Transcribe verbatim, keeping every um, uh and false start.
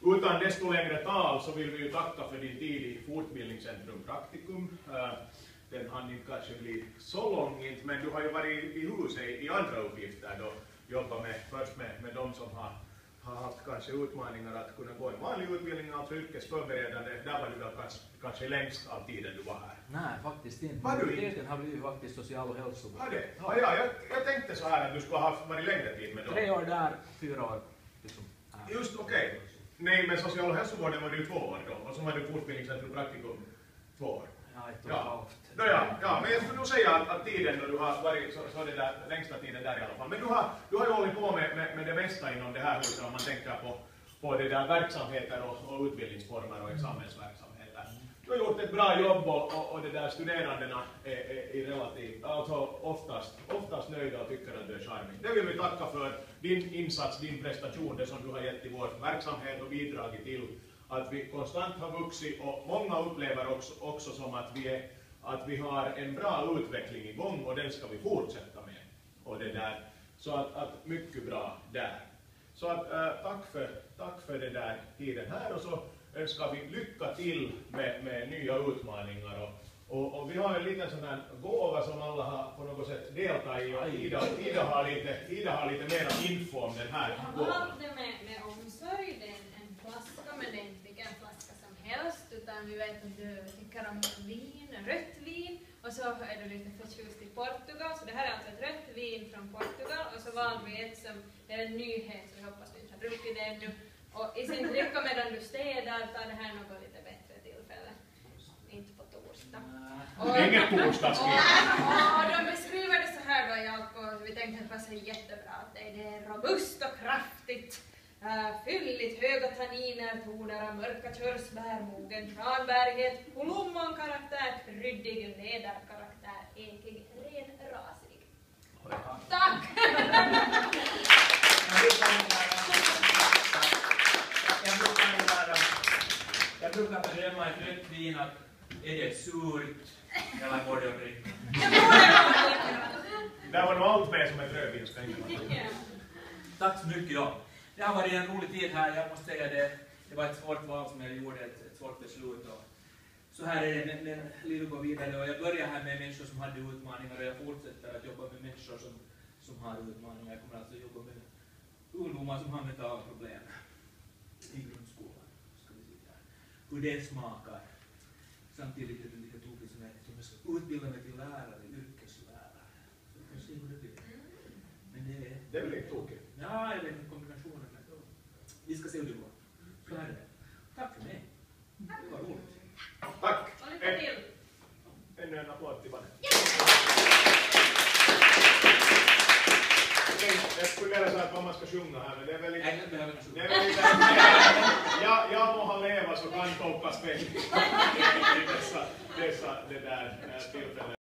utan desto längre tal så vill vi ju tacka för din tid i Fortbildningscentrum Praktikum. Den hann inte kanske bli så lång, men du har ju varit i huset i andra uppgifter då. Jobba med, först med, med de som har, har haft kanske utmaningar att kunna gå en vanlig utbildning, alltså yrkesförberedande. Där var du väl kanske, kanske längst av tiden du var här. Nej, faktiskt inte. Var du inte? Den har blivit faktiskt social- och hälsovård. Ja, det. Ja, ja, jag, jag tänkte så här att du skulle ha haft varit längre tid med dem. Tre år där, fyra år. Liksom, äh. Just okej. Okay. Nej, men social- och hälsovården var det ju två år då. Och så var du Fortbildningscentrum Praktikum två år. Ja, ett och ett halvt. Ja, ja, ja, men jag skulle nog säga att, att tiden då du har varit, så, så är det där, längsta tiden där i alla fall. Men du har, du har ju hållit på med, med, med det mesta inom det här huset om man tänker på, på det där verksamheter och, och utbildningsformer och examensverksamheter. Du har gjort ett bra jobb och, och, och det där studerandena är, är, är relativt, alltså oftast, oftast nöjda och tycker att du är charmig. Det vill vi tacka för din insats, din prestation, det som du har gett i vår verksamhet och bidragit till att vi konstant har vuxit och många upplever också, också som att vi, är, att vi har en bra utveckling igång och den ska vi fortsätta med. Och det där. Så att, att mycket bra där. Så att, äh, tack, för, tack för det där tiden här och så önskar vi lycka till med, med nya utmaningar. Och, och, och vi har en liten sån här gåva som alla har på något sätt deltagit i och Ida, Ida, har lite, Ida har lite mer info om den här gåvan. Jag valde med, med omsorg den, en flaska, men det är inte vilken flaska som helst, utan vi vet att du tycker om vin, rött vin, och så är du lite förtjust i Portugal, så det här är alltså ett rött vin från Portugal, och så valde vi ett som är en nyhet, så vi hoppas du inte har druckit det ännu. Och i sin dricka medan du städar, tar det här något lite bättre tillfälle. Inte på torsdag. Och, inget torsdagskväll. Och, och de beskriver det så här då i alkohol, vi tänkte att det passar jättebra. Att det är robust och kraftigt, uh, fylligt, höga tanniner, toner av mörka körsbär, mogen tranbärighet, plommon-karaktär, kryddig läderkaraktär, ekig, ren, rasig. Tack! Jag brukar, jag brukar bedöma ett rött vin att är det surt eller går det att dricka? Det var nog allt med som ett rödvinspeng. Tack så mycket. Ja. Det har varit en rolig tid här, jag måste säga det. Det var ett svårt val som jag gjorde, ett, ett svårt beslut. Och så här är det, men livet går vidare. Och jag börjar här med människor som hade utmaningar och jag fortsätter att jobba med människor som, som har utmaningar. Jag kommer alltså att jobba med ungdomar som har mentala problem i grundskolan. Ska vi se här. Hur det smakar. Samtidigt är det lite tokigt som jag ska utbilda mig till lärare, yrkeslärare. Så vi kan se hur det blir. Men det är... Det blir tokigt. Ja, jag vet inte kombinationen. Vi ska se hur det går. Så här är det. Tack för mig. Det var roligt. Tack. Och lycka till. Ännu en applåd till Vanne. Jag skulle vilja säga att mamma ska sjunga här, men det är väl lite... Jag behöver inte sjunga. Jag, jag må ha leva så kan toppa spel i dessa, dessa det där, tillfällen.